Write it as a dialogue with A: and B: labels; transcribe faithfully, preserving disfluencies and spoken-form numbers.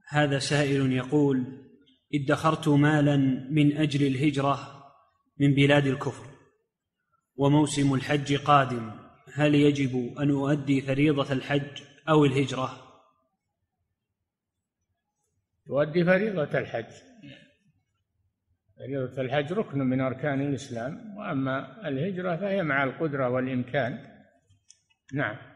A: هذا سائل يقول: ادخرت مالا من أجل الهجرة من بلاد الكفر، وموسم الحج قادم، هل يجب أن أؤدي فريضة الحج أو الهجرة؟
B: تؤدي فريضة الحج. فريضة الحج ركن من أركان الإسلام، وأما الهجرة فهي مع القدرة والإمكان. نعم.